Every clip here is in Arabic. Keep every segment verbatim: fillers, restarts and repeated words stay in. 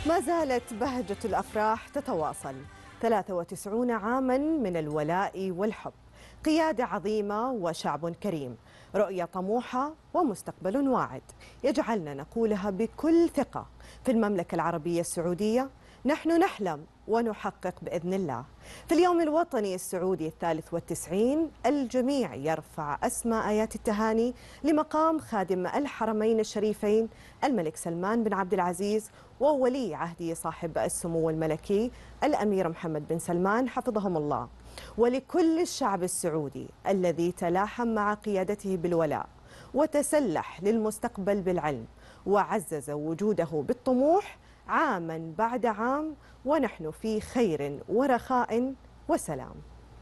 ما زالت بهجة الأفراح تتواصل. ثلاثة وتسعين عاما من الولاء والحب، قيادة عظيمة وشعب كريم، رؤية طموحة ومستقبل واعد يجعلنا نقولها بكل ثقة. في المملكة العربية السعودية نحن نحلم ونحقق بإذن الله. في اليوم الوطني السعودي الثالث والتسعين الجميع يرفع أسمى آيات التهاني لمقام خادم الحرمين الشريفين الملك سلمان بن عبد العزيز وولي عهده صاحب السمو الملكي الأمير محمد بن سلمان حفظهم الله، ولكل الشعب السعودي الذي تلاحم مع قيادته بالولاء وتسلح للمستقبل بالعلم وعزز وجوده بالطموح عاما بعد عام، ونحن في خير ورخاء وسلام.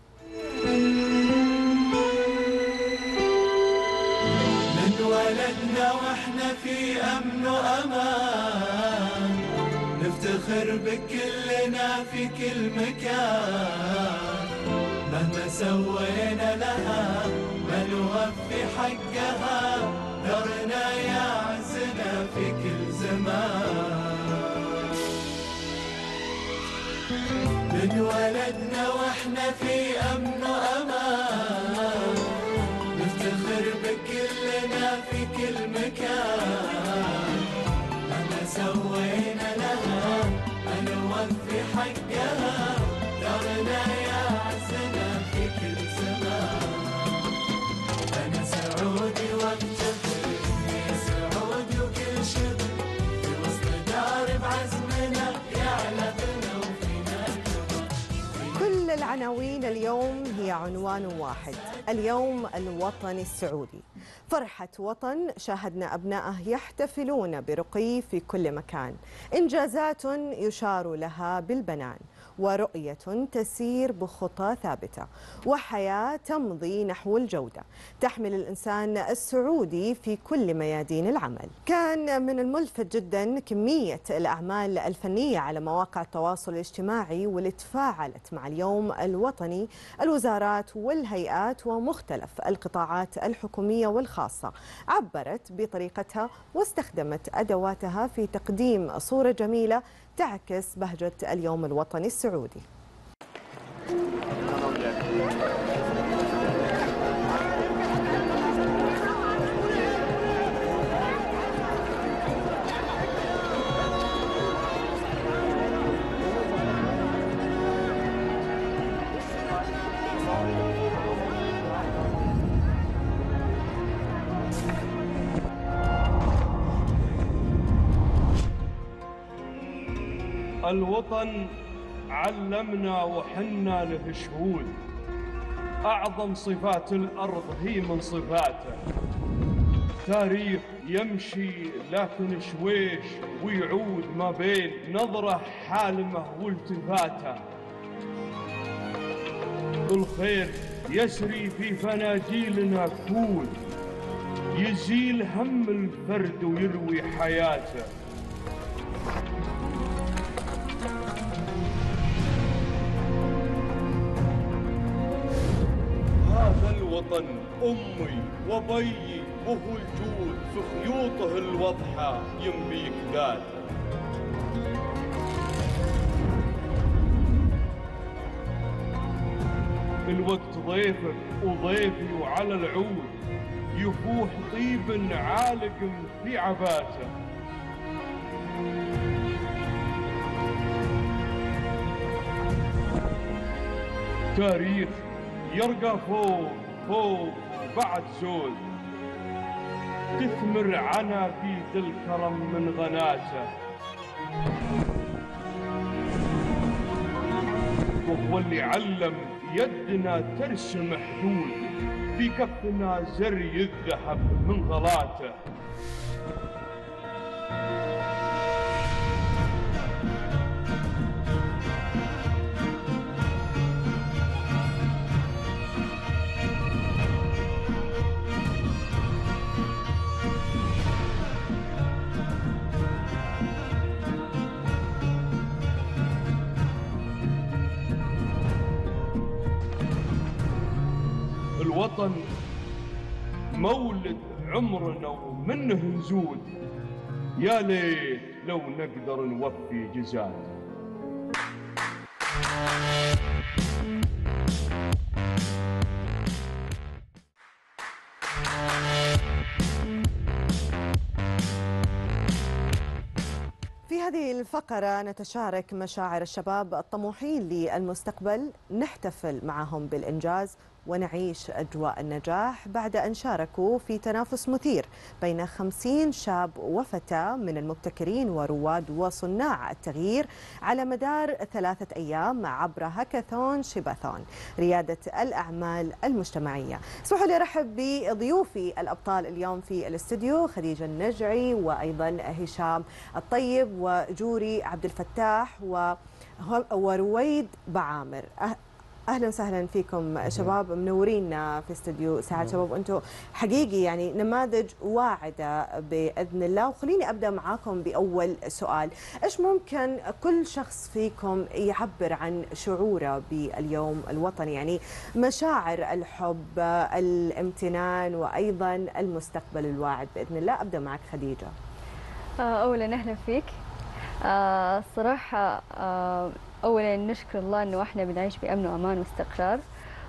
من ولدنا واحنا في أمن وأمان، نفتخر بكلنا في كل مكان، مهما سوينا لها ما نوفي حقها، ثرنا يعزنا في كل زمان. من ولدنا واحنا في أمن وأمان، نفتخر بكلنا في كل مكان، مهما سوينا لها ما نوفي حقها، ثرنا يعزنا في كل زمان. أنا سعودي وافتخر إني سعودي وكل شبر، في وسط دار بعزمنا يعلى بنا وفينا كبر. كل العناوين اليوم هي عنوان واحد: اليوم الوطني السعودي. فرحة وطن شاهدنا أبنائه يحتفلون برقي في كل مكان، إنجازات يشار لها بالبنان، ورؤية تسير بخطى ثابتة، وحياة تمضي نحو الجودة تحمل الإنسان السعودي في كل ميادين العمل. كان من الملفت جدا كمية الأعمال الفنية على مواقع التواصل الاجتماعي واللي تفاعلت مع اليوم الوطني. الوزارات والهيئات ومختلف القطاعات الحكومية والخاصة عبرت بطريقتها واستخدمت أدواتها في تقديم صورة جميلة تعكس بهجة اليوم الوطني السعودي. الوطن علمنا وحنا له شهود، أعظم صفات الأرض هي من صفاته، تاريخ يمشي لكن شويش ويعود ما بين نظرة حالمة والتفاته، الخير يسري في فناجيلنا كود، يزيل هم الفرد ويروي حياته. هذا الوطن أمي وبيي وهو الجود، في خيوطه الوضحى ينبيك ذاته. الوقت ضيفك وضيفي وعلى العود، يفوح طيب عالق في عباته. تاريخ يرقى فوق فوق بعد زود، تثمر عناقيد الكرم من غناته، وهو اللي علم يدنا ترسم حدود، في كفنا زري الذهب من غلاته. الوطن مولد عمرنا ومنه نزود، يا ليت لو نقدر نوفي جزاته. في هذه الفقرة نتشارك مشاعر الشباب الطموحين للمستقبل، نحتفل معهم بالإنجاز ونعيش أجواء النجاح بعد أن شاركوا في تنافس مثير بين خمسين شاب وفتاة من المبتكرين ورواد وصناع التغيير على مدار ثلاثة أيام عبر هاكاثون شيباثون ريادة الأعمال المجتمعية. اسمحوا لي أرحب بضيوفي الأبطال اليوم في الاستوديو، خديجة النجعي وأيضا هشام الطيب وجوري عبد الفتاح ورويد بعامر. اهلا وسهلا فيكم شباب، منورينا في استوديو ساعات شباب، انتم حقيقي يعني نماذج واعده باذن الله. وخليني ابدا معاكم باول سؤال، ايش ممكن كل شخص فيكم يعبر عن شعوره باليوم الوطني، يعني مشاعر الحب، الامتنان وايضا المستقبل الواعد باذن الله. ابدا معك خديجه. اولا اهلا فيك. الصراحه أولاً نشكر الله أنه إحنا بنعيش بأمن وأمان واستقرار،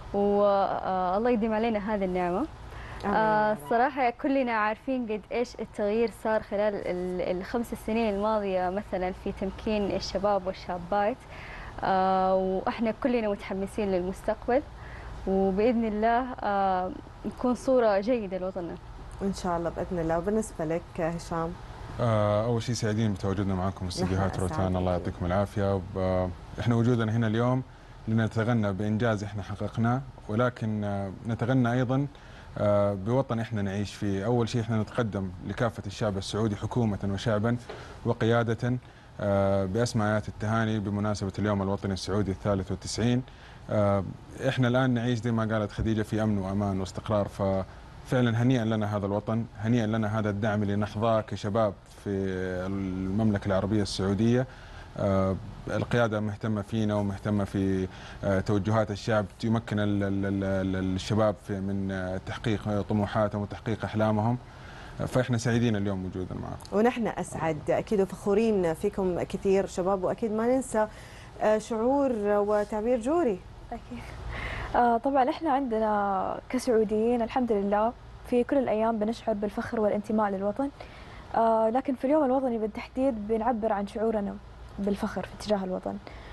والله يديم علينا هذه النعمة. آه الصراحة كلنا عارفين قد إيش التغيير صار خلال الخمس سنين الماضية مثلاً في تمكين الشباب والشابات، آه وإحنا كلنا متحمسين للمستقبل، وبإذن الله آه نكون صورة جيدة لوطننا إن شاء الله بإذن الله. وبالنسبة لك هشام؟ أول شيء سعيدين بتواجدنا معكم في استديوهات روتانا، الله يعطيكم العافية. إحنا وجودنا هنا اليوم لنتغنى بإنجاز إحنا حققناه، ولكن نتغنى أيضا بوطن إحنا نعيش فيه. أول شيء إحنا نتقدم لكافة الشعب السعودي حكومة وشعبا وقيادة بأسمى آيات التهاني بمناسبة اليوم الوطني السعودي الثالث والتسعين. إحنا الآن نعيش زي ما قالت خديجة في أمن وأمان واستقرار، ف فعلا هنيئا لنا هذا الوطن، هنيئا لنا هذا الدعم اللي نحظاه كشباب في المملكة العربية السعودية. القيادة مهتمة فينا ومهتمة في توجهات الشعب، يمكن الشباب من تحقيق طموحاتهم وتحقيق أحلامهم، فإحنا سعيدين اليوم وجودا معكم. ونحن أسعد أكيد وفخورين فيكم كثير شباب، وأكيد ما ننسى شعور وتعبير جوري. أكيد. آه طبعا احنا عندنا كسعوديين الحمد لله في كل الايام بنشعر بالفخر والانتماء للوطن، آه لكن في اليوم الوطني بالتحديد بنعبر عن شعورنا بالفخر في اتجاه الوطن.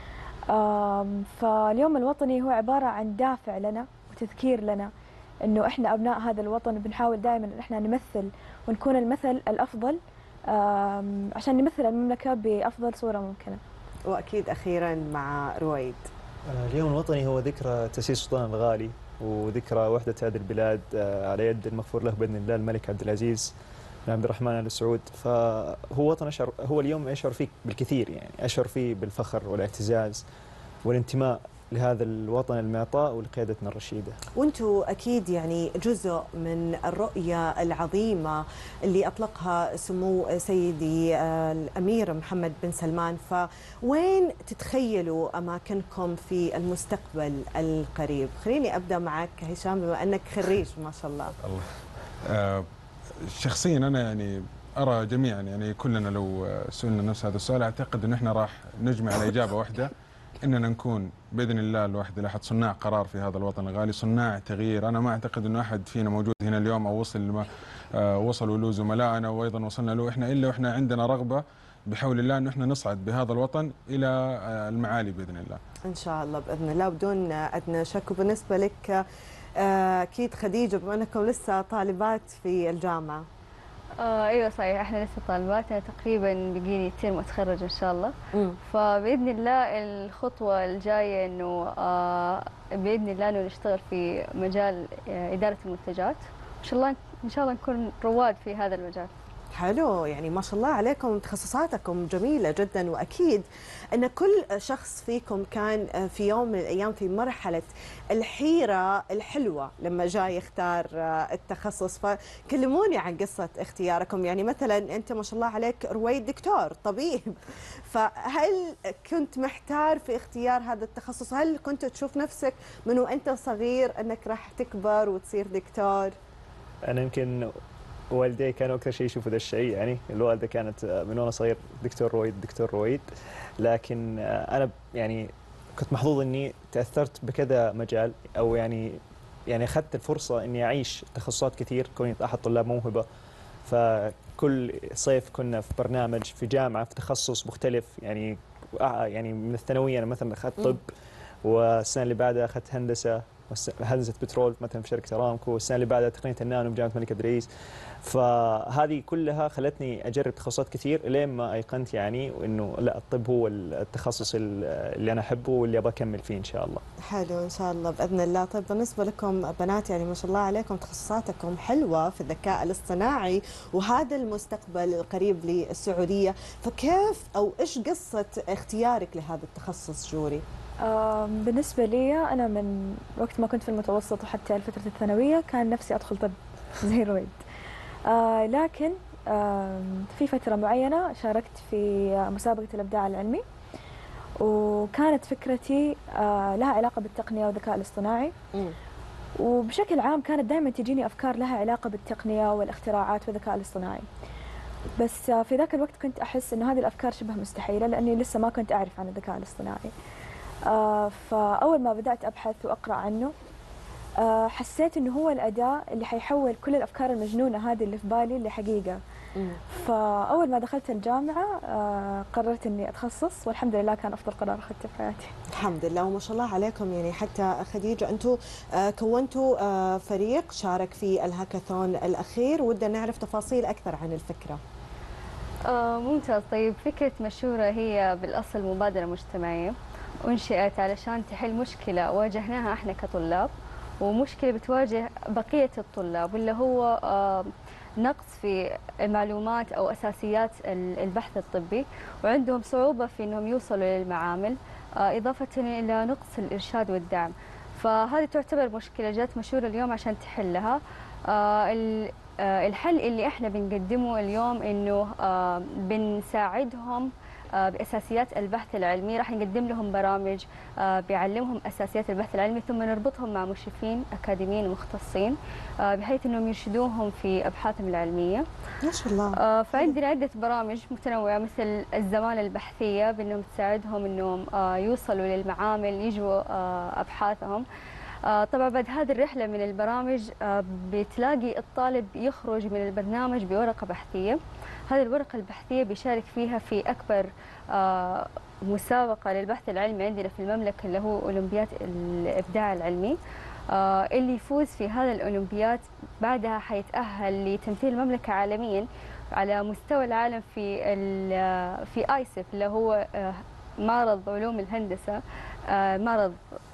آه فاليوم الوطني هو عباره عن دافع لنا وتذكير لنا انه احنا ابناء هذا الوطن، وبنحاول دائما ان احنا نمثل ونكون المثل الافضل آه عشان نمثل المملكه بافضل صوره ممكنه. واكيد اخيرا مع رويد. اليوم الوطني هو ذكرى تأسيس سلطان الغالي وذكرى وحدة هذه البلاد على يد المغفور له بإذن الله الملك عبد العزيز بن عبد الرحمن آل سعود. فهو وطن أشعر، هو اليوم أشعر فيه بالكثير، يعني أشعر فيه بالفخر والاعتزاز والانتماء لهذا الوطن المعطاء ولقيادتنا الرشيدة. وانتم أكيد يعني جزء من الرؤية العظيمة اللي أطلقها سمو سيدي الأمير محمد بن سلمان، فوين تتخيلوا أماكنكم في المستقبل القريب؟ خليني أبدأ معك هشام بما أنك خريج ما شاء الله. الله. آه شخصيا أنا يعني أرى جميعا، يعني كلنا لو سئلنا نفس هذا السؤال أعتقد أن احنا راح نجمع على إجابة واحدة، إننا نكون بإذن الله الواحد الأحد صناع قرار في هذا الوطن الغالي، صناع تغيير. أنا ما أعتقد أنه أحد فينا موجود هنا اليوم أو وصل لما وصلوا له زملائنا وأيضا وصلنا له إحنا إلا وإحنا عندنا رغبة بحول الله أنه إحنا نصعد بهذا الوطن إلى المعالي بإذن الله. إن شاء الله بإذن الله بدون أدنى شك. وبالنسبة لك أكيد خديجة، بما أنكم لسه طالبات في الجامعة. آه ايوه صحيح، احنا لسه طالبات، انا تقريبا بقيني ترم اتخرج ان شاء الله. مم. فباذن الله الخطوه الجايه انه آه باذن الله انه نشتغل في مجال آه اداره المنتجات، ان شاء الله ان شاء الله نكون رواد في هذا المجال. حلو، يعني ما شاء الله عليكم تخصصاتكم جميلة جدا، وأكيد أن كل شخص فيكم كان في يوم من الأيام في مرحلة الحيرة الحلوة لما جاء يختار التخصص. فكلموني عن قصة اختياركم. يعني مثلا أنت ما شاء الله عليك رويد دكتور طبيب، فهل كنت محتار في اختيار هذا التخصص؟ هل كنت تشوف نفسك من وأنت صغير أنك راح تكبر وتصير دكتور؟ أنا يمكن والدي كانوا اكثر شيء يشوفوا ذا الشيء، يعني الوالده كانت من وانا صغير دكتور رويد دكتور رويد، لكن انا يعني كنت محظوظ اني تاثرت بكذا مجال، او يعني يعني اخذت الفرصه اني اعيش تخصصات كثير كوني احد طلاب موهبه. فكل صيف كنا في برنامج في جامعه في تخصص مختلف، يعني يعني من الثانويه انا مثلا اخذت طب، والسنه اللي بعدها اخذت هندسه هندسه بترول مثلا في شركه ارامكو، والسنه اللي بعدها تقنيه النانو بجامعه الملك عبد العزيز. فهذه كلها خلتني اجرب تخصصات كثير لين ما ايقنت يعني انه لا، الطب هو التخصص اللي انا احبه واللي ابغى اكمل فيه ان شاء الله. حلو ان شاء الله باذن الله. طيب بالنسبه لكم بنات، يعني ما شاء الله عليكم تخصصاتكم حلوه في الذكاء الاصطناعي وهذا المستقبل القريب للسعوديه، فكيف او ايش قصه اختيارك لهذا التخصص جوري؟ آه بالنسبة لي أنا من وقت ما كنت في المتوسط وحتى فترة الثانوية كان نفسي أدخل طب زي رويد. آه لكن آه في فترة معينة شاركت في مسابقة الإبداع العلمي، وكانت فكرتي آه لها علاقة بالتقنية والذكاء الاصطناعي. م. وبشكل عام كانت دائما تجيني أفكار لها علاقة بالتقنية والاختراعات والذكاء الاصطناعي. بس آه في ذاك الوقت كنت أحس أن هذه الأفكار شبه مستحيلة لأني لسه ما كنت أعرف عن الذكاء الاصطناعي. آه فأول ما بدأت أبحث وأقرأ عنه آه حسيت إنه هو الأداة اللي حيحول كل الأفكار المجنونة هذه اللي في بالي لحقيقة. مم. فأول ما دخلت الجامعة آه قررت إني أتخصص، والحمد لله كان أفضل قرار أخذته في حياتي. الحمد لله وما شاء الله عليكم. يعني حتى خديجة أنتم آه كونتوا آه فريق شارك في الهاكاثون الأخير، ودنا نعرف تفاصيل أكثر عن الفكرة. آه ممتاز. طيب فكرة مشورة هي بالأصل مبادرة مجتمعية أنشئت علشان تحل مشكلة واجهناها احنا كطلاب ومشكلة بتواجه بقية الطلاب، واللي هو آه نقص في المعلومات أو أساسيات البحث الطبي، وعندهم صعوبة في أنهم يوصلوا للمعامل، آه إضافة إلى نقص الإرشاد والدعم. فهذه تعتبر مشكلة جات مشورة اليوم عشان تحلها. آه الحل اللي احنا بنقدمه اليوم انه آه بنساعدهم آه باساسيات البحث العلمي، راح نقدم لهم برامج آه بيعلمهم اساسيات البحث العلمي، ثم نربطهم مع مشرفين اكاديميين مختصين آه بحيث انهم يرشدوهم في ابحاثهم العلميه. ما شاء الله. آه فعندنا عده برامج متنوعه مثل الزماله البحثيه بانهم تساعدهم انهم آه يوصلوا للمعامل يجوا آه ابحاثهم. آه طبعا بعد هذه الرحلة من البرامج آه بتلاقي الطالب يخرج من البرنامج بورقة بحثية. هذه الورقة البحثية بيشارك فيها في أكبر آه مسابقة للبحث العلمي عندنا في المملكة اللي هو أولمبياد الإبداع العلمي. آه اللي يفوز في هذا الأولمبياد بعدها حيتأهل لتمثيل المملكة عالميا على مستوى العالم في في آيسف اللي هو آه معرض علوم الهندسة، آه معرض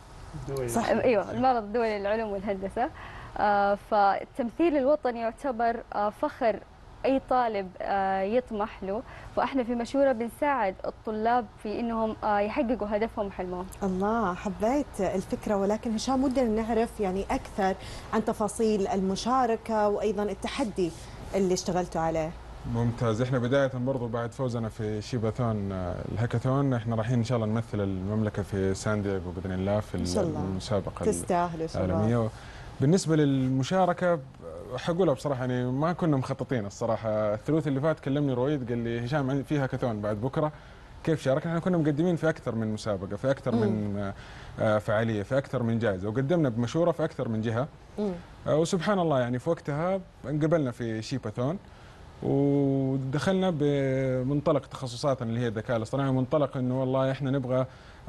صح ايوه المعرض الدولي للعلوم والهندسه. آه فالتمثيل الوطني يعتبر آه فخر اي طالب آه يطمح له، واحنا في مشوره بنساعد الطلاب في انهم آه يحققوا هدفهم وحلمهم. الله، حبيت الفكره. ولكن هشام ودنا نعرف يعني اكثر عن تفاصيل المشاركه وايضا التحدي اللي اشتغلتوا عليه. ممتاز. احنا بداية برضو بعد فوزنا في شيباثون الهاكاثون احنا رايحين ان شاء الله نمثل المملكة في سان دييغو باذن الله في المسابقة تستاهلوا العالمية. بالنسبة للمشاركة حقولها بصراحة يعني ما كنا مخططين الصراحة. الثلوث اللي فات كلمني رويد قال لي هشام في هاكاثون بعد بكرة كيف شاركنا؟ احنا كنا مقدمين في اكثر من مسابقة، في اكثر من فعالية، في اكثر من جائزة، وقدمنا بمشورة في اكثر من جهة. وسبحان الله يعني في وقتها انقبلنا في شيباثون ودخلنا بمنطلق تخصصاتنا اللي هي الذكاء الاصطناعي، ومنطلق انه والله احنا نبغى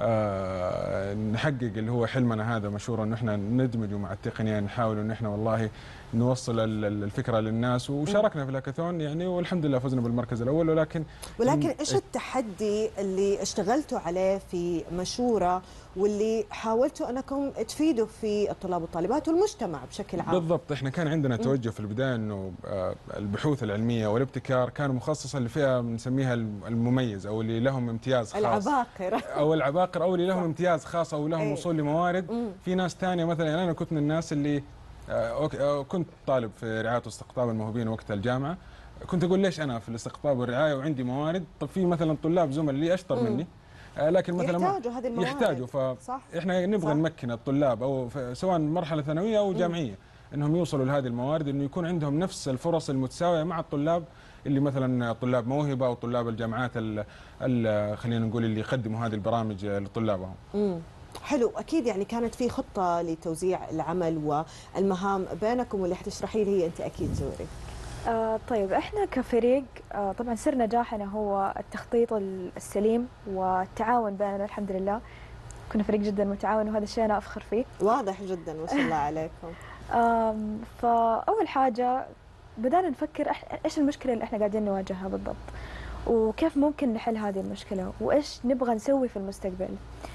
آه نحقق اللي هو حلمنا هذا مشهور انه احنا ندمجه مع التقنيه، نحاول انه احنا والله نوصل الفكره للناس. وشاركنا في الهاكاثون يعني والحمد لله فزنا بالمركز الاول. ولكن ولكن ايش التحدي اللي اشتغلتوا عليه في مشوره واللي حاولتوا انكم تفيدوا في الطلاب والطالبات والمجتمع بشكل عام؟ بالضبط. احنا كان عندنا توجه في البدايه انه البحوث العلميه والابتكار كانوا مخصصه لفئه بنسميها المميز او اللي لهم امتياز خاص، العباقره او العباقره او اللي لهم امتياز خاص او لهم ايه؟ وصول لموارد. مم. في ناس ثانيه مثلا يعني انا كنت من الناس اللي كنت طالب في رعايه واستقطاب الموهوبين وقت الجامعه، كنت اقول ليش انا في الاستقطاب والرعايه وعندي موارد؟ طب في مثلا طلاب زملاء لي اشطر مم. مني لكن مثلا يحتاجوا هذه الموارد، يحتاجوا، فاحنا نبغى صح. نمكن الطلاب او سواء مرحله ثانويه او جامعيه انهم يوصلوا لهذه الموارد، انه يكون عندهم نفس الفرص المتساويه مع الطلاب اللي مثلا طلاب موهبه او طلاب الجامعات ال ال خلينا نقول اللي يقدموا هذه البرامج لطلابهم. امم حلو. اكيد يعني كانت في خطه لتوزيع العمل والمهام بينكم، واللي حتشرحي لي انت اكيد زوري. آه طيب احنا كفريق آه طبعا سر نجاحنا هو التخطيط السليم والتعاون بيننا. الحمد لله كنا فريق جدا متعاون، وهذا الشيء انا افخر فيه. واضح جدا ما شاء الله عليكم. آم فاول حاجه بدأنا نفكر ايش المشكله اللي احنا قاعدين نواجهها بالضبط، وكيف ممكن نحل هذه المشكله، وايش نبغى نسوي في المستقبل.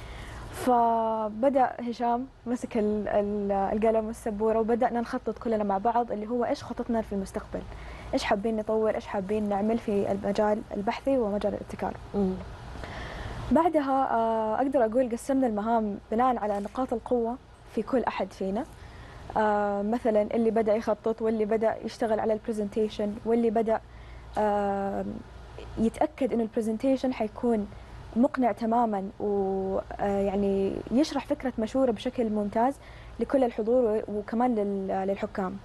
فبدأ هشام مسك القلم والسبورة وبدأنا نخطط كلنا مع بعض اللي هو إيش خطتنا في المستقبل، إيش حابين نطور، إيش حابين نعمل في المجال البحثي ومجال الابتكار. مم. بعدها أقدر أقول قسمنا المهام بناء على نقاط القوة في كل أحد فينا. مثلا اللي بدأ يخطط، واللي بدأ يشتغل على البرزنتيشن، واللي بدأ يتأكد إنه البرزنتيشن حيكون مقنع تماما، ويعني يشرح فكرة مشهورة بشكل ممتاز لكل الحضور وكمان للحكام.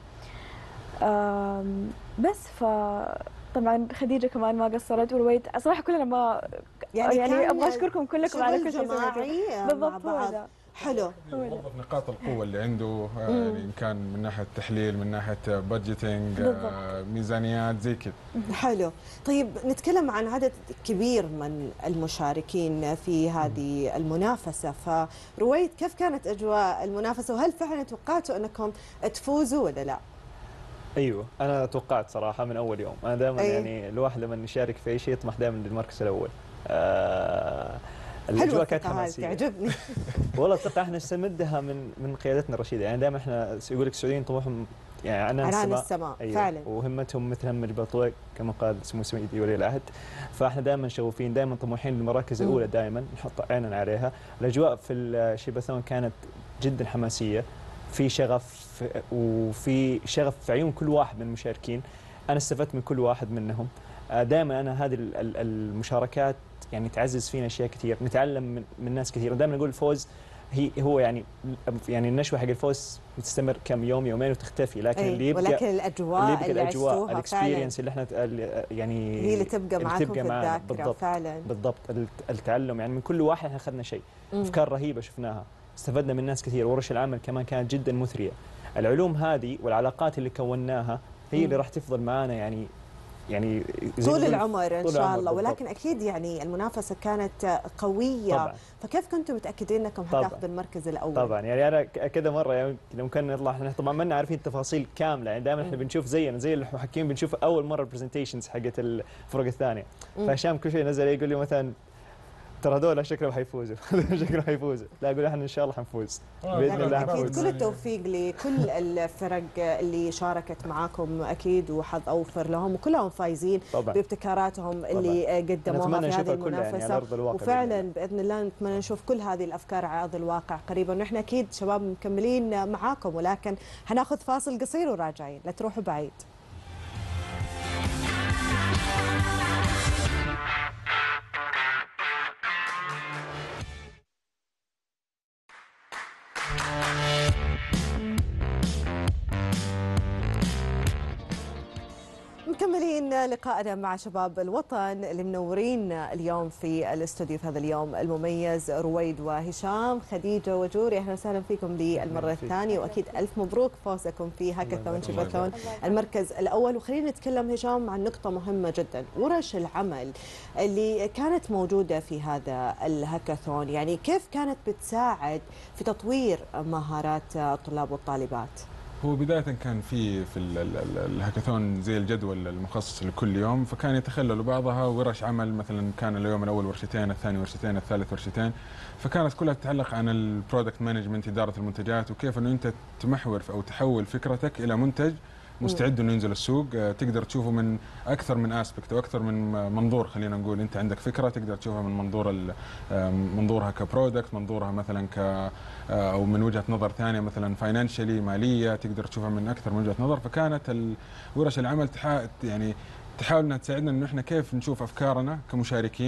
بس فطبعا خديجة كمان ما قصرت، ورويد صراحة كلنا ما يعني, يعني أبغى أشكركم كلكم على كل شيء سويتوه بالضبط. هو حلو. يوظف نقاط القوة اللي عنده، يعني إن كان من ناحية تحليل، من ناحية بادجيتنج، ميزانيات زي كذا. حلو. طيب نتكلم عن عدد كبير من المشاركين في هذه المنافسة، فرويد كيف كانت أجواء المنافسة، وهل فعلا توقعتوا أنكم تفوزوا ولا لا؟ ايوه انا توقعت صراحه من اول يوم. انا دائما أيوه. يعني الواحد لما يشارك في اي شيء يطمح دائما للمركز الاول. آه الاجواء كانت حماسيه تعجبني. والله الثقه احنا نستمدها من من قيادتنا الرشيده. يعني دائما احنا يقول لك السعوديين طموحهم يعني عنان السماء, السماء. أيوة. فعلا. وهمتهم مثل هم الجبل طويق كما قال سمو سيدي ولي العهد. فاحنا دائما شغوفين، دائما طموحين للمراكز الاولى، دائما نحط عيننا عليها. الاجواء في الشيباثون كانت جدا حماسيه، في شغف وفي شغف في عيون كل واحد من المشاركين. انا استفدت من كل واحد منهم. دائما انا هذه المشاركات يعني تعزز فينا اشياء كثير، نتعلم من, من ناس كثير. دائما نقول الفوز هي هو يعني يعني النشوه حق الفوز بتستمر كم يوم يومين وتختفي، لكن أي. اللي يبقى ولكن الاجواء اللي يبقى اللي الاجواء الاكسبيرينس اللي احنا يعني هي اللي تبقى معاكم في الذاكره. بالضبط. فعلا بالضبط. التعلم يعني من كل واحد احنا اخذنا شيء، افكار رهيبه شفناها، استفدنا من ناس كثير. ورش العمل كمان كانت جدا مثريه. العلوم هذه والعلاقات اللي كوناها هي مم. اللي راح تفضل معانا يعني يعني طول العمر ان شاء الله. ولكن اكيد يعني المنافسه كانت قويه طبعا. فكيف كنتم متاكدين انكم حتاخذوا المركز الاول؟ طبعا يعني انا كذا مره يعني ممكن نطلع احنا طبعا ما عارفين التفاصيل كامله. يعني دائما احنا بنشوف زينا زي المحكمين بنشوف اول مره البرزنتيشنز حقت الفرق الثانيه. فهشام كل شيء نزل يقول لي مثلا ترى هذول شكلهم حيفوزوا شكلهم حيفوزوا. لا اقول احنا ان شاء الله حنفوز باذن الله. اكيد كل التوفيق لكل الفرق اللي شاركت معاكم اكيد، وحظ اوفر لهم، وكلهم فايزين طبعا بابتكاراتهم اللي طبعا قدموها في هذه المنافسه. يعني وفعلا باذن الله نتمنى نشوف كل هذه الافكار على ارض الواقع قريبا. ونحن اكيد شباب مكملين معاكم، ولكن حناخذ فاصل قصير وراجعين، لا تروحوا بعيد. مكملين لقائنا مع شباب الوطن اللي منورين اليوم في الاستوديو في هذا اليوم المميز، رويد وهشام. خديجه وجوري، اهلا وسهلا فيكم للمره الثانيه، واكيد الف مبروك فوزكم في هاكاثون شيباثون المركز الاول. وخلينا نتكلم هشام عن نقطه مهمه جدا، ورش العمل اللي كانت موجوده في هذا الهاكاثون. يعني كيف كانت بتساعد في تطوير مهارات الطلاب والطالبات؟ هو بداية كان في في الهاكاثون زي الجدول المخصص لكل يوم، فكان يتخلل بعضها ورش عمل. مثلا كان اليوم الاول ورشتين، الثاني ورشتين، الثالث ورشتين، فكانت كلها تتعلق عن البرودكت مانجمنت، اداره المنتجات، وكيف انه انت تمحور او تحول فكرتك الى منتج مستعد انه ينزل السوق. تقدر تشوفه من اكثر من اسبكت او اكثر من منظور. خلينا نقول انت عندك فكره تقدر تشوفها من منظور منظورها كبرودكت، منظورها مثلا ك او من وجهه نظر ثانيه مثلا فاينانشالي ماليه، تقدر تشوفها من اكثر من وجهه نظر. فكانت ورش العمل تحا يعني تحاول انها تساعدنا انه احنا كيف نشوف افكارنا كمشاركين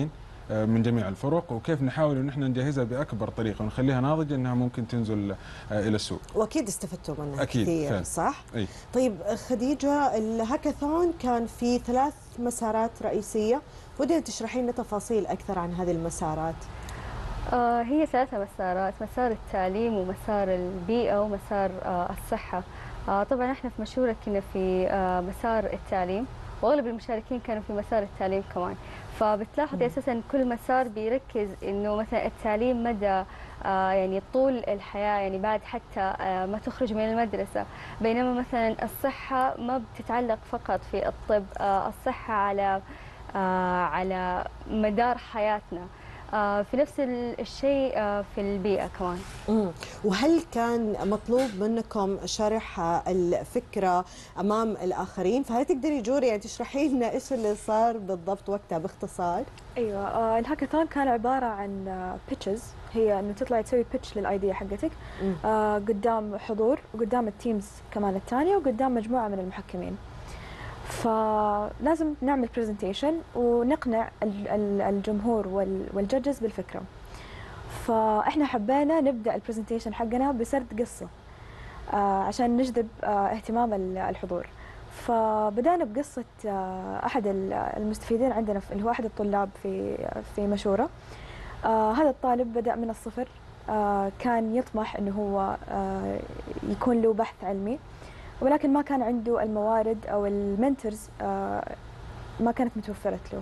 من جميع الفرق، وكيف نحاول ان احنا نجهزها باكبر طريقه ونخليها ناضجه انها ممكن تنزل الى السوق. واكيد استفدتوا منها أكيد كثير فعلا. صح؟ أي. طيب خديجه، الهاكاثون كان في ثلاث مسارات رئيسيه، ودي تشرحي لنا تفاصيل اكثر عن هذه المسارات. آه هي ثلاثة مسارات، مسار التعليم ومسار البيئة ومسار آه الصحة. آه طبعا احنا في مشورة كنا في آه مسار التعليم، واغلب المشاركين كانوا في مسار التعليم كمان. فبتلاحظي اساسا كل مسار بيركز انه مثلا التعليم مدى آه يعني طول الحياه، يعني بعد حتى آه ما تخرج من المدرسه، بينما مثلا الصحه ما بتتعلق فقط في الطب، آه الصحه على آه على مدار حياتنا. آه في نفس الشيء آه في البيئه كمان. مم. وهل كان مطلوب منكم شرح الفكره امام الاخرين؟ فهل تقدري جوري يعني تشرحي لنا ايش اللي صار بالضبط وقتها باختصار؟ ايوه، آه الهاكاثون كان عباره عن بيتشز، هي انه تطلعي تسوي بيتش للايديا حقتك آه قدام حضور وقدام التيمز كمان الثانيه وقدام مجموعه من المحكمين. فلازم نعمل برزنتيشن ونقنع الجمهور والججز بالفكره. فاحنا حبينا نبدا البرزنتيشن حقنا بسرد قصه آه عشان نجذب آه اهتمام الحضور. فبدانا بقصه آه احد المستفيدين عندنا اللي هو احد الطلاب في في مشوره. آه هذا الطالب بدا من الصفر، آه كان يطمح انه هو آه يكون له بحث علمي، ولكن ما كان عنده الموارد او المنتورز آه ما كانت متوفرت له.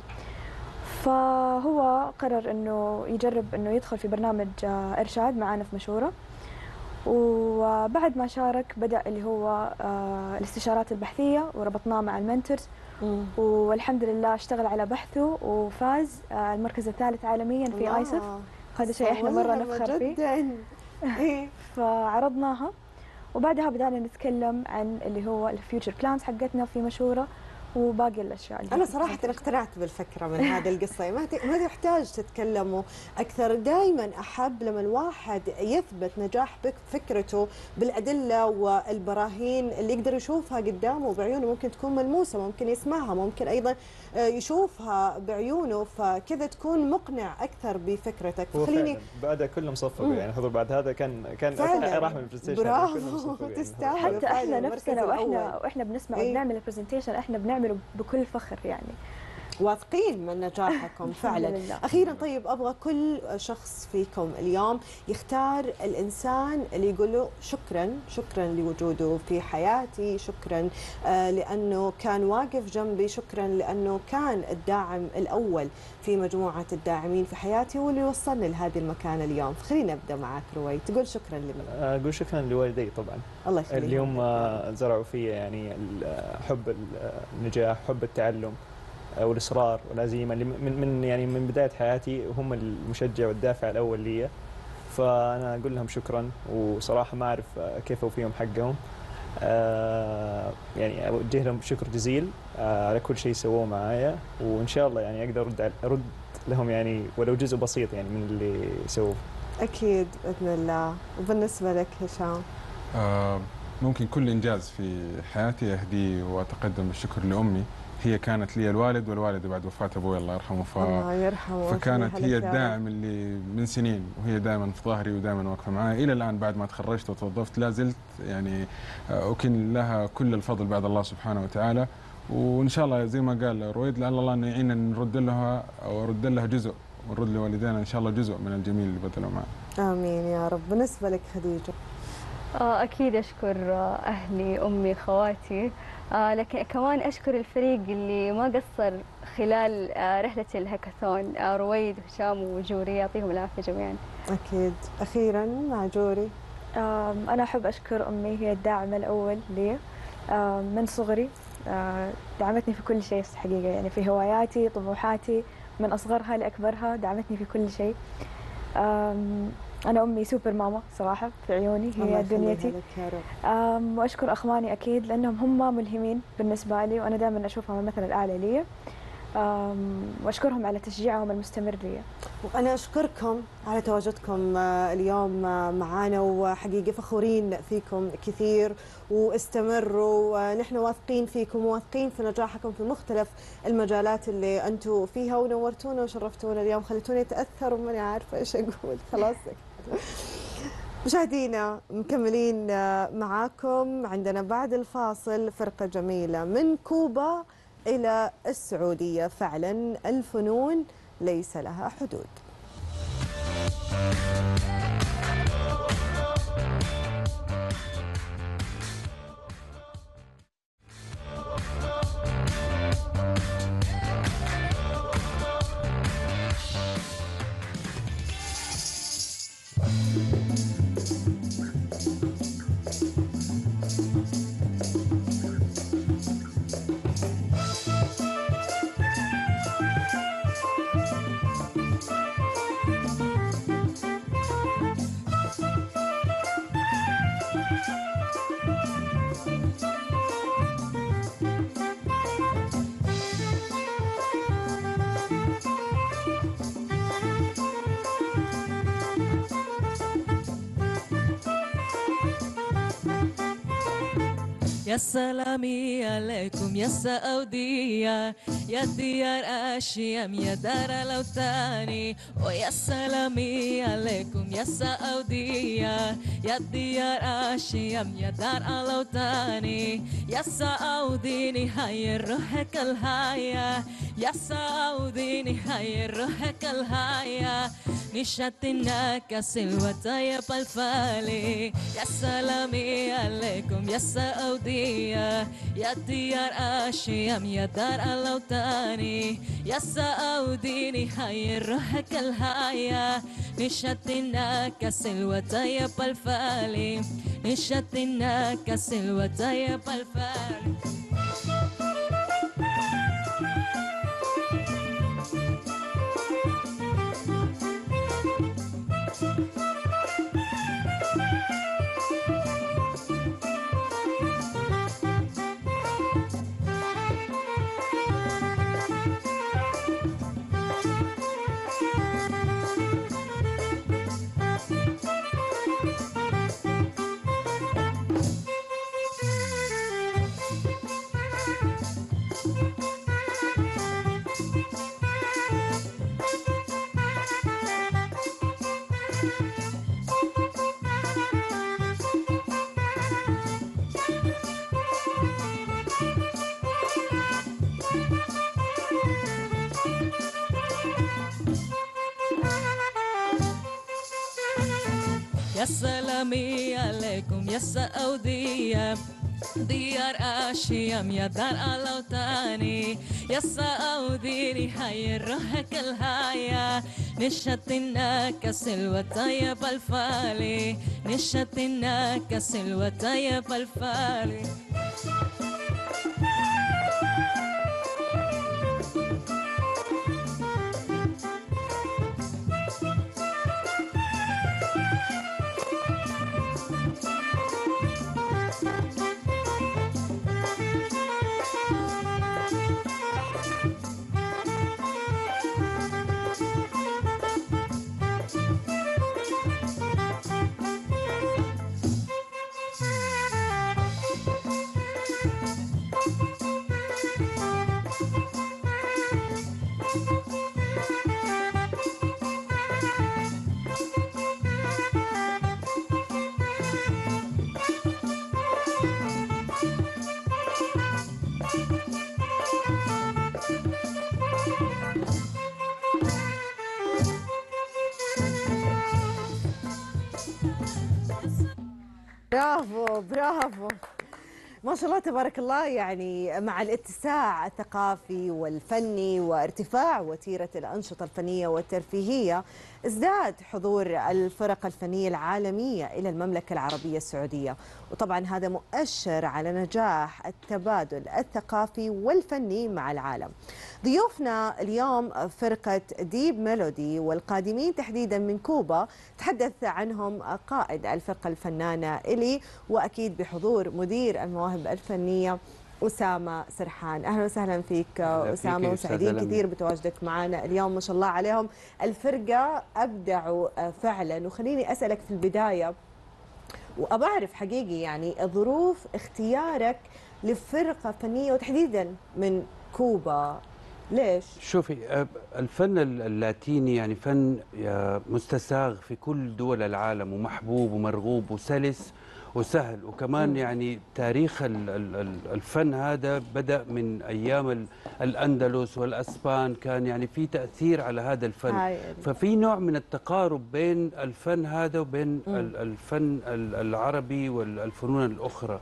فهو قرر انه يجرب انه يدخل في برنامج آه ارشاد معانا في مشوره، وبعد ما شارك بدا اللي هو آه الاستشارات البحثيه وربطناه مع المنتورز، والحمد لله اشتغل على بحثه وفاز آه المركز الثالث عالميا في ايسف. هذا شيء احنا مره نفخر فيه. فعرضناها وبعدها بدأنا نتكلم عن اللي هو الفيوتشر بلانز حقتنا في مشورة وباقي الاشياء اللي انا صراحه اقتنعت بالفكره من هذه القصه، ما ما تحتاج تتكلموا اكثر. دائما احب لما الواحد يثبت نجاح فكرته بالادله والبراهين اللي يقدر يشوفها قدامه بعيونه، ممكن تكون ملموسه، ممكن يسمعها، ممكن ايضا يشوفها بعيونه، فكذا تكون مقنع اكثر بفكرتك. خليني بعد كله مصفق يعني حضور بعد هذا كان كان راح من البرزنتيشن. برافو تستاهل. حتى احنا نفسنا واحنا واحنا بنسمع وبنعمل البرزنتيشن احنا بنعمله بكل فخر، يعني واثقين من نجاحكم فعلا. اخيرا طيب ابغى كل شخص فيكم اليوم يختار الانسان اللي يقول له شكرا شكرا لوجوده في حياتي، شكرا آه لانه كان واقف جنبي، شكرا لانه كان الداعم الاول في مجموعه الداعمين في حياتي واللي وصلني لهذه المكان اليوم. خلينا نبدا معك روي، تقول شكرا لمن؟ اقول شكرا لوالدي طبعا. الله يخليهم. اليوم زرعوا في يعني حب النجاح، حب التعلم والاصرار والعزيمه اللي من من يعني من بدايه حياتي هم المشجع والدافع الاول لي. فانا اقول لهم شكرا، وصراحه ما اعرف كيف اوفيهم حقهم. يعني اوجه لهم شكر جزيل على كل شيء سووه معايا، وان شاء الله يعني اقدر ارد ارد لهم يعني ولو جزء بسيط يعني من اللي سووه. اكيد باذن الله. وبالنسبه لك هشام؟ آه ممكن كل انجاز في حياتي اهديه واتقدم بالشكر لامي. هي كانت لي الوالد والوالده بعد وفاه ابوي الله يرحمه. ف... الله يرحمه. فكانت هي الداعم اللي من سنين، وهي دائما في ظهري ودائما واقفه معي الى الان. بعد ما تخرجت وتوظفت لا زلت يعني اكن لها كل الفضل بعد الله سبحانه وتعالى. وان شاء الله زي ما قال رويد لعل الله انه يعيننا نرد لها او ارد لها جزء ونرد لوالدينا ان شاء الله جزء من الجميل اللي بذلوا معنا. امين يا رب. بالنسبه لك خديجه؟ اكيد اشكر اهلي، امي، خواتي، آه لكن كمان أشكر الفريق اللي ما قصر خلال آه رحلة الهاكاثون، آه رويد وهشام وجوري، يعطيهم العافية جميعا. أكيد. أخيرا مع جوري. آه أنا أحب أشكر أمي، هي الداعم الأول لي آه من صغري. آه دعمتني في كل شيء حقيقة، يعني في هواياتي، طموحاتي، من أصغرها لأكبرها دعمتني في كل شيء. آه أنا أمي سوبر ماما صراحة في عيوني، هي دنيتي. وأشكر أخواني أكيد لأنهم هم ملهمين بالنسبة لي، وأنا دائما أشوفهم المثل الأعلى لي. وأشكرهم على تشجيعهم المستمر لي. وأنا أشكركم على تواجدكم اليوم معنا، وحقيقة فخورين فيكم كثير، واستمروا، نحن واثقين فيكم وواثقين في نجاحكم في مختلف المجالات اللي أنتم فيها، ونورتونا وشرفتونا اليوم، خليتوني أتأثر وماني عارفة إيش أقول. خلاص مشاهدينا مكملين معاكم، عندنا بعد الفاصل فرقة جميلة من كوبا إلى السعودية. فعلا الفنون ليس لها حدود. يا سلامي عليكم يا سعودية، يا ديار أشيم يا دار الأوطاني. ويا سلامي عليكم يا سعودية، يا ديار أشيم يا دار الأوطاني. يا سعودي هاي روحك الهاية، يا سعودي هاي روحك الهاية. نشاتنا كسلوة طيب الفالي. يا سلامي عليكم يا سعودية، يا ديار أشيم يا دار الأوطاني. يا سعودي هاي روحك الهاية. نشاتنا كسلوة طيب الفالي، نشاتنا كسلوة طيب الفالي. يا سلامي عليكم يا سعودية، ديار أشيم يا دار الأوطاني. يا سعودي هاي روحك الهاية. نشاتنا كسلوة طيب الفالي، نشاتنا كسلوة طيب الفالي. برافو برافو ما شاء الله تبارك الله. يعني مع الاتساع الثقافي والفني وارتفاع وتيرة الأنشطة الفنية والترفيهية، ازداد حضور الفرق الفنية العالمية إلى المملكة العربية السعودية، وطبعا هذا مؤشر على نجاح التبادل الثقافي والفني مع العالم. ضيوفنا اليوم فرقة ديب ميلودي، والقادمين تحديدا من كوبا تحدث عنهم قائد الفرقة الفنانة إلي، وأكيد بحضور مدير المواهب الفنية أسامة سرحان. أهلا وسهلا فيك أهلا أسامة، فيك وسعيدين أستاذة كثير بتواجدك معنا اليوم. ما شاء الله عليهم الفرقة أبدعوا فعلا. وخليني أسألك في البداية، وأبى أعرف حقيقي يعني ظروف اختيارك لفرقة فنية وتحديدا من كوبا، ليش؟ شوفي، الفن اللاتيني يعني فن مستساغ في كل دول العالم ومحبوب ومرغوب وسلس وسهل، وكمان يعني تاريخ الفن هذا بدأ من أيام الأندلس والأسبان، كان يعني في تأثير على هذا الفن، ففي نوع من التقارب بين الفن هذا وبين الفن العربي والفنون الأخرى.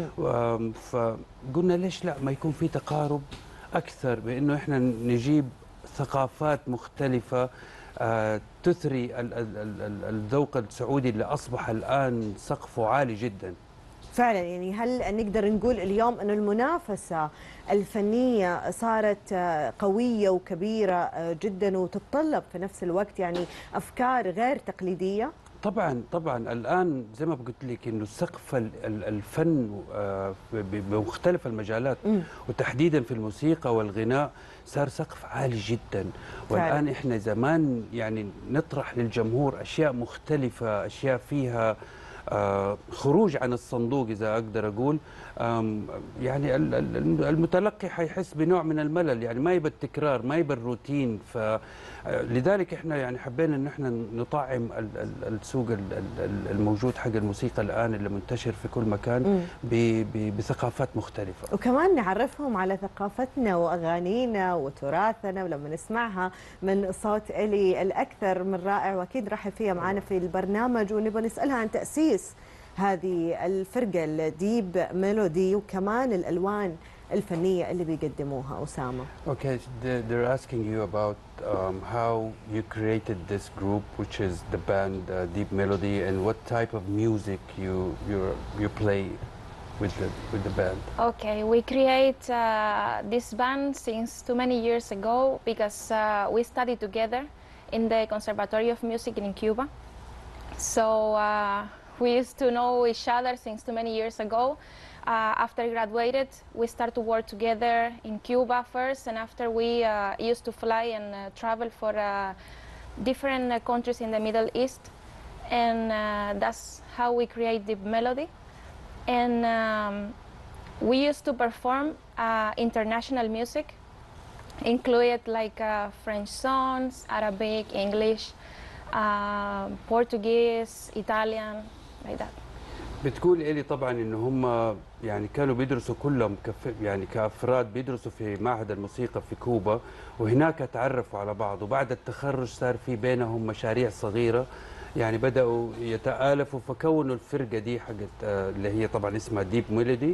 فقلنا ليش لا ما يكون في تقارب أكثر، بأنه إحنا نجيب ثقافات مختلفة آه تثري الذوق السعودي اللي أصبح الآن سقفه عالي جدا. فعلا يعني هل نقدر نقول اليوم أن المنافسة الفنية صارت قوية وكبيرة جدا وتتطلب في نفس الوقت يعني أفكار غير تقليدية؟ طبعا طبعا الآن زي ما قلت لك إنه سقف الفن بمختلف المجالات م. وتحديدا في الموسيقى والغناء صار سقف عالي جدا، والآن إحنا زمان يعني نطرح للجمهور أشياء مختلفة، أشياء فيها آه خروج عن الصندوق إذا أقدر أقول. يعني المتلقي حيحس بنوع من الملل، يعني ما يبى التكرار، ما يبى الروتين، فلذلك إحنا يعني حبينا إن إحنا نطعم السوق الموجود حق الموسيقى الآن اللي منتشر في كل مكان بثقافات مختلفة، وكمان نعرفهم على ثقافتنا وأغانينا وتراثنا، ولما نسمعها من صوت إلي الأكثر من رائع، وأكيد راح فيها معنا في البرنامج، ونبغى نسألها عن تأسيس هذه الفرقة الديب ميلودي وكمان الألوان الفنية اللي بيقدموها. أسامة. Okay, they're asking you about um, how you created this group, which is the band uh, Deep Melody, and what type of music you you you play with the with the band. Okay, we create uh, this band since too many years ago because uh, we studied together in the Conservatory of Music in Cuba. So. Uh, We used to know each other since too many years ago. Uh, after graduated, we started to work together in Cuba first, and after we uh, used to fly and uh, travel for uh, different uh, countries in the Middle East, and uh, that's how we create Deep Melody. And um, we used to perform uh, international music, included like uh, French songs, Arabic, English, uh, Portuguese, Italian. بتقول إلي طبعا إن هم يعني كانوا بيدرسوا كلهم كف يعني كأفراد بيدرسوا في معهد الموسيقى في كوبا، وهناك تعرفوا على بعض، وبعد التخرج صار في بينهم مشاريع صغيرة، يعني بدأوا يتآلفوا فكونوا الفرقة دي حقت اللي هي طبعا اسمها ديب ميلودي،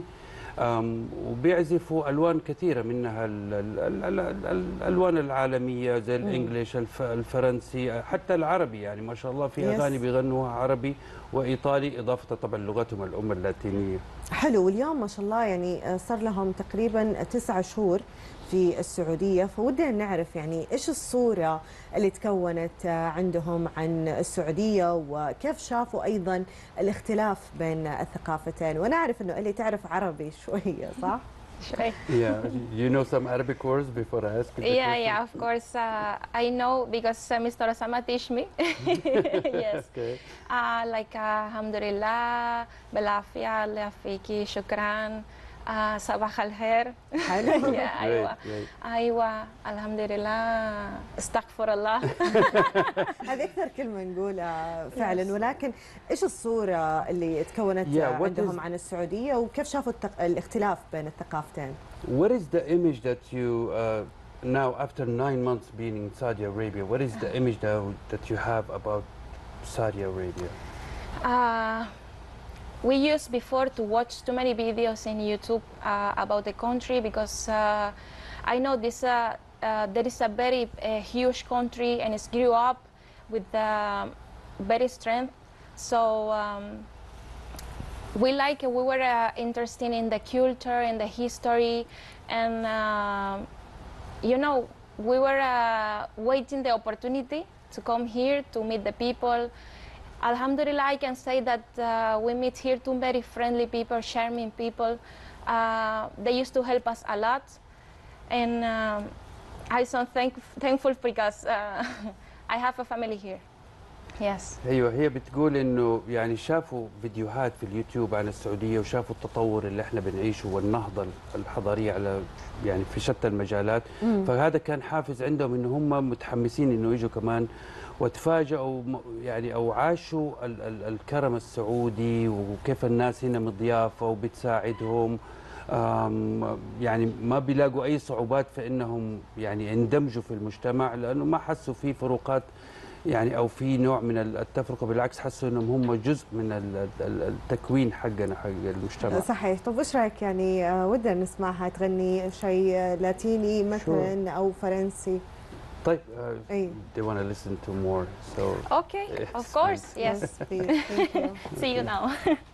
وبيعزفوا ألوان كثيرة منها ال ال ال ال ال الألوان العالمية زي الإنجليش، الف الفرنسي، حتى العربي، يعني ما شاء الله في أغاني بيغنوها عربي وإيطالي، إضافة طبعا لغتهم الأم اللاتينية. حلو. واليوم ما شاء الله يعني صار لهم تقريبا تسعة شهور في السعودية، فودنا نعرف يعني إيش الصورة اللي تكونت عندهم عن السعودية، وكيف شافوا أيضا الاختلاف بين الثقافتين. وأنا أعرف إنه اللي تعرف عربي شوية، صح؟ شوي. Yeah, you know some Arabic words before I ask you the Yeah, question? yeah, of course. Uh, I know because uh, Mister Osama teach me. Yes. Okay. Uh, like uh, Alhamdulillah, Belafia, Lafiki, Shukran. آه صباح الخير. حلو. ايوه ايوه الحمد لله، استغفر الله. هذه اكثر كلمه نقولها فعلا. ولكن ايش الصوره اللي تكونت yeah, عندهم عن السعوديه، وكيف شافوا التق... الاختلاف بين الثقافتين؟ What is the image that you uh, now after nine months being in Saudi Arabia, what is the image that, that you have about Saudi Arabia? Uh, We used before to watch too many videos in YouTube uh, about the country because uh, I know this uh, uh, there is a very uh, huge country and it's grew up with uh, very strength. So um, we like we were uh, interested in the culture and the history, and uh, you know we were uh, waiting the opportunity to come here to meet the people. Alhamdulillah, I can say that uh, we meet here two very friendly people, charming people. Uh, they used to help us a lot, and um, I'm so thank thankful because uh, I have a family here. Yes. ايوه هي بتقول انه يعني شافوا فيديوهات في اليوتيوب عن السعوديه وشافوا التطور اللي احنا بنعيشه والنهضه الحضاريه على يعني في شتى المجالات، مم. فهذا كان حافز عندهم ان هم متحمسين انه يجوا كمان، وتفاجئوا يعني او عاشوا ال ال الكرم السعودي وكيف الناس هنا مضيافه وبتساعدهم، يعني ما بيلاقوا اي صعوبات في انهم يعني يندمجوا في المجتمع، لانه ما حسوا في فروقات يعني او في نوع من التفرقه، بالعكس حسوا انهم هم جزء من التكوين حقنا حق المجتمع. صحيح. طب ايش رايك يعني ودنا نسمعها تغني شيء لاتيني مثلا او فرنسي؟ طيب uh, they want to listen to more so okay of course yes see you now.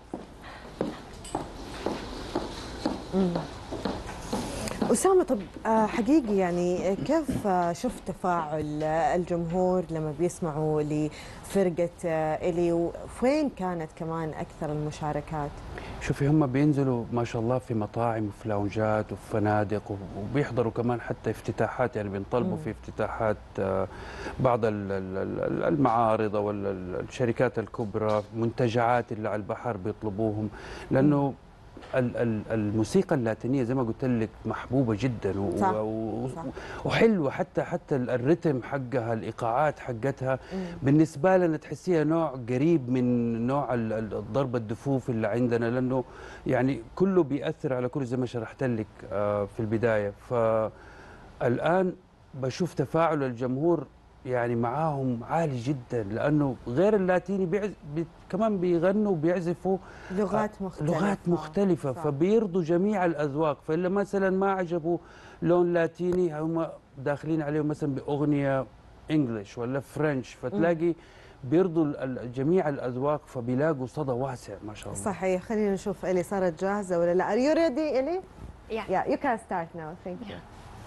أسامة، طب حقيقي يعني كيف شفت تفاعل الجمهور لما بيسمعوا لفرقة إلي، وفين كانت كمان أكثر المشاركات؟ شوفي هم بينزلوا ما شاء الله في مطاعم وفي لاونجات وفي فنادق، وبيحضروا كمان حتى افتتاحات، يعني بينطلبوا في افتتاحات بعض المعارض او الشركات الكبرى، منتجعات اللي على البحر بيطلبوهم، لأنه الموسيقى اللاتينيه زي ما قلت لك محبوبه جدا و صح. و صح. وحلوه، حتى حتى الرتم حقها، الايقاعات حقتها مم. بالنسبه لنا تحسيها نوع قريب من نوع الضرب الدفوف اللي عندنا، لانه يعني كله بيأثر على كله زي ما شرحت لك في البدايه. فالان بشوف تفاعل الجمهور يعني معاهم عالي جدا، لانه غير اللاتيني بيعز... بي... كمان بيغنوا وبيعزفوا لغات مختلفه لغات مختلفه صح. فبيرضوا جميع الاذواق، فاللي مثلا ما عجبوا لون لاتيني هم داخلين عليهم مثلا باغنيه انجلش ولا فرنش، فتلاقي م. بيرضوا جميع الاذواق، فبيلاقوا صدى واسع ما شاء الله. صحيح. خلينا نشوف إلي صارت جاهزه ولا لا. Are you ready إلي؟ Yeah. Yeah, you can start now. Thank you.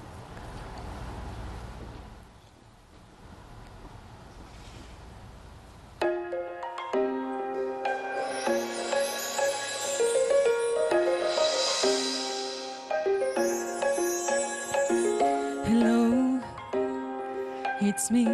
It's me.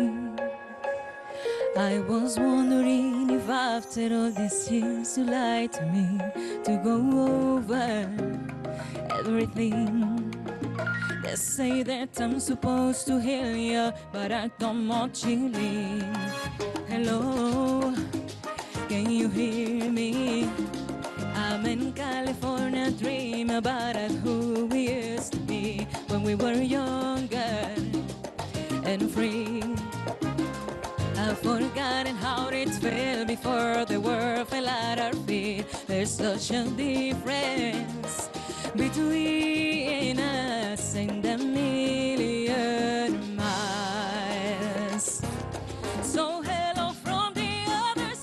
I was wondering if after all these years you lied to me to go over everything. They say that I'm supposed to heal you, but I don't want chilling. Hello, can you hear me? I'm in California, dream about who we used to be when we were younger and free. I've forgotten how it felt before the world fell at our feet. There's such a difference between us and a million miles. So hello from the other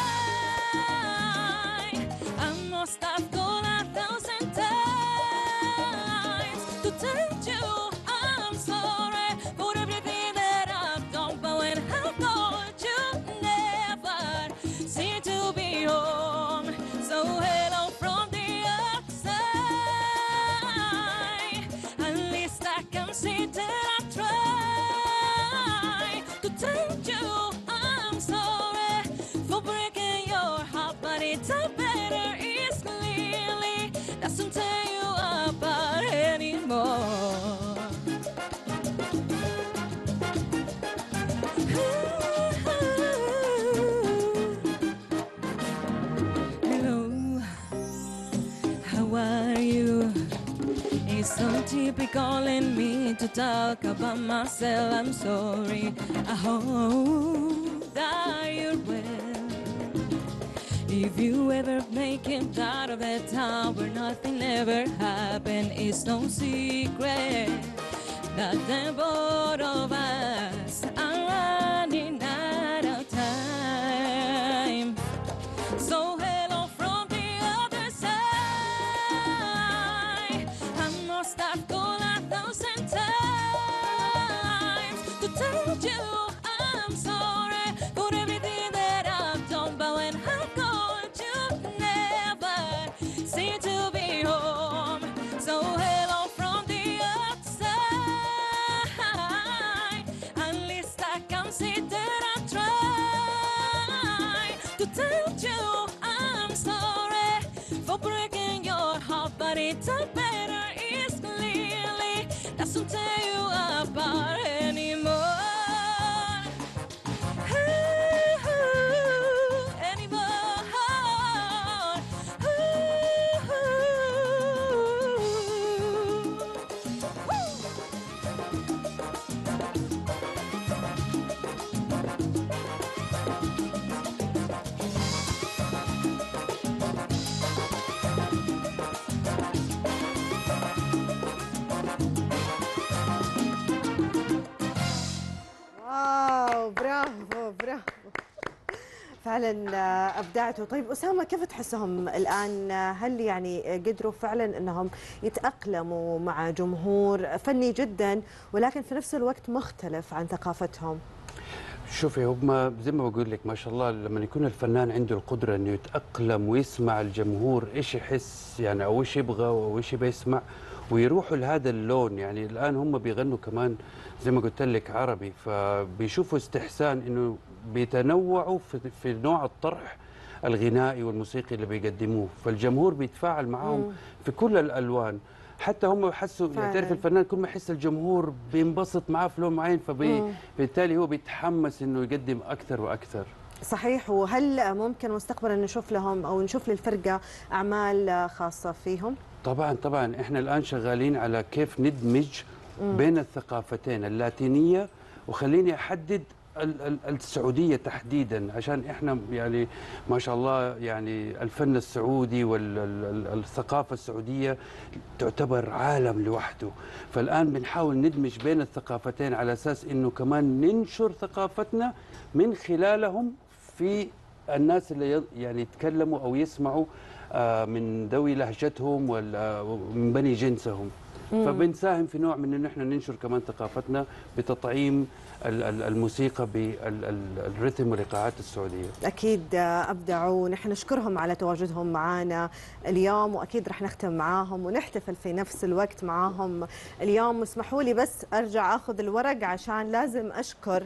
side. I must have gone a thousand times to tell you I'm sorry for everything that I've done, but when I called you never seemed to be home. So hello from the outside. At least I can see that I try to tell you I'm sorry for breaking your heart, but it's a better it's clearly doesn't tear you apart anymore. Hello, how are you? It's so typical in me to talk about myself. I'm sorry. I hope that you're well. If you ever make it out of that town where nothing ever happened, it's no secret that the both of us are running out of time. So hello from the other side. I must have gone a thousand times to tell you I'm sorry for everything that I've done, but when I called you never seemed to be home. it up better is clearly doesn't tear you apart anymore. فعلا ابدعتوا. طيب اسامه، كيف تحسهم الان؟ هل يعني قدروا فعلا انهم يتاقلموا مع جمهور فني جدا ولكن في نفس الوقت مختلف عن ثقافتهم؟ شوفي، هم زي ما بقول لك ما شاء الله لما يكون الفنان عنده القدره انه يتاقلم ويسمع الجمهور ايش يحس يعني او ايش يبغى او ايش يبغى يسمع ويروحوا لهذا اللون. يعني الان هم بيغنوا كمان زي ما قلت لك عربي، فبيشوفوا استحسان انه بيتنوعوا في, في نوع الطرح الغنائي والموسيقي اللي بيقدموه، فالجمهور بيتفاعل معاهم في كل الالوان. حتى هم حسوا يعني تعرف الفنان كل ما يحس الجمهور بينبسط معاه في لون معين، فبالتالي هو بيتحمس انه يقدم اكثر واكثر. صحيح. وهل ممكن مستقبلا نشوف لهم او نشوف للفرقه اعمال خاصه فيهم؟ طبعا طبعا احنا الان شغالين على كيف ندمج بين الثقافتين اللاتينيه، وخليني احدد السعوديه تحديدا عشان احنا يعني ما شاء الله يعني الفن السعودي والثقافه السعوديه تعتبر عالم لوحده، فالان بنحاول ندمج بين الثقافتين على اساس انه كمان ننشر ثقافتنا من خلالهم في الناس اللي يعني يتكلموا او يسمعوا من ذوي لهجتهم ولا من بني جنسهم. فبنساهم في نوع من انه احنا ننشر كمان ثقافتنا بتطعيم الموسيقى بالريتم والايقاعات السعوديه. اكيد ابدعوا، نحن نشكرهم على تواجدهم معنا اليوم، واكيد رح نختم معاهم ونحتفل في نفس الوقت معاهم اليوم. اسمحوا لي بس ارجع اخذ الورق عشان لازم اشكر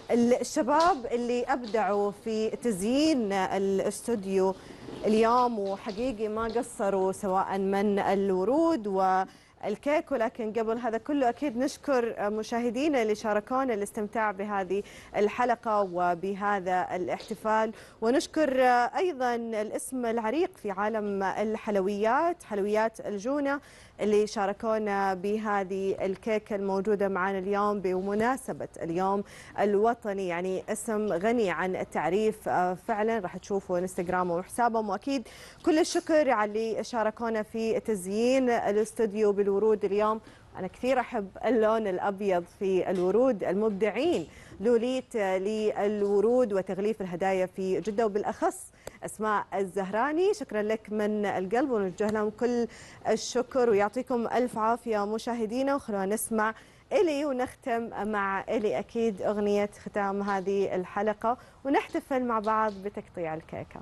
الشباب اللي ابدعوا في تزيين الاستوديو اليوم، وحقيقي ما قصروا سواء من الورود والكيك. ولكن قبل هذا كله اكيد نشكر مشاهدينا اللي شاركونا الاستمتاع بهذه الحلقه وبهذا الاحتفال، ونشكر ايضا الاسم العريق في عالم الحلويات، حلويات الجونه، اللي شاركونا بهذه الكيكه الموجوده معنا اليوم بمناسبه اليوم الوطني. يعني اسم غني عن التعريف فعلا، راح تشوفوا انستغرام وحسابهم. واكيد كل الشكر على اللي شاركونا في تزيين الاستوديو بالورود اليوم. أنا كثير أحب اللون الأبيض في الورود، المبدعين لوليت للورود وتغليف الهدايا في جدة، وبالأخص أسماء الزهراني. شكرا لك من القلب ونوجه لهم كل الشكر، ويعطيكم ألف عافية مشاهدينا. وخلونا نسمع إلي ونختم مع إلي أكيد أغنية ختام هذه الحلقة، ونحتفل مع بعض بتقطيع الكيكة.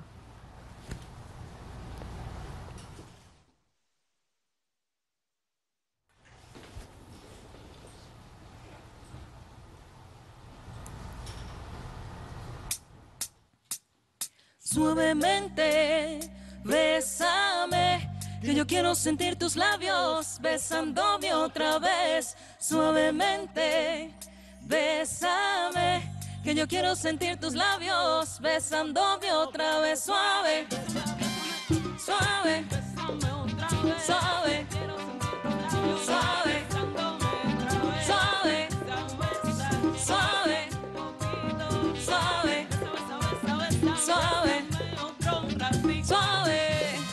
Suavemente, bésame, que yo quiero sentir tus labios besándome otra vez. Suavemente, bésame, que yo quiero sentir tus labios besándome otra vez. Suave, suave, suave, suave, suave, suave, suave. Suave, suave.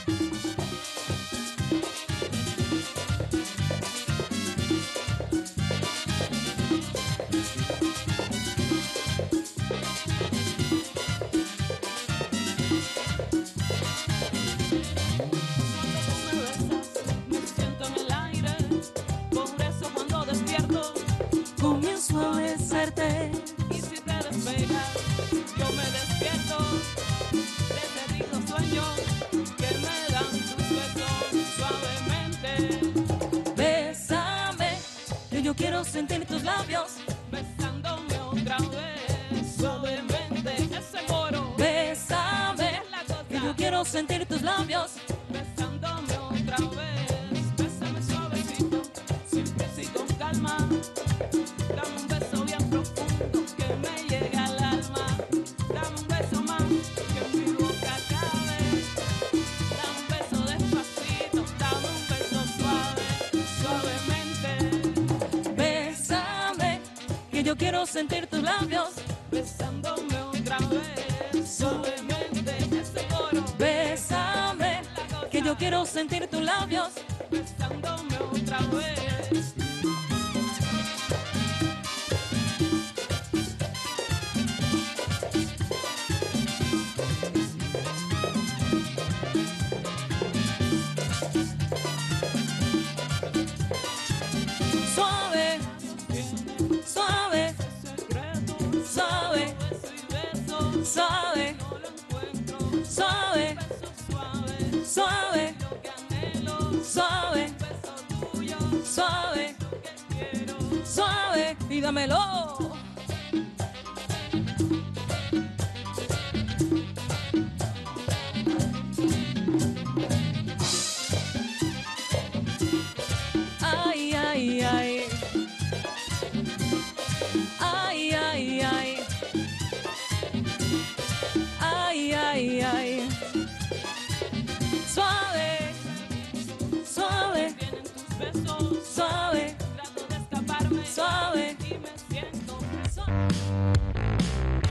Me siento en el aire, por eso cuando despierto comienzo a besarte. Y si te despegas, yo me despierto. Que me dan tus besos suavemente. Bésame, que yo quiero sentir tus labios besándome otra vez. Suavemente, ese coro. Bésame, que yo quiero sentir tus labios besándome otra vez. que yo quiero sentir tus labios besándome otra vez, suavemente ese coro. Bésame, que yo quiero sentir tus labios besándome otra vez. Suave, suave, suave, suave, suave, suave, suave, suave, suave, y dámelo. Ay, ay, ay. Ay, ay, ay. Ay, ay, ay. Suave, suave, suave, trato de escaparme, suave, y me siento suave.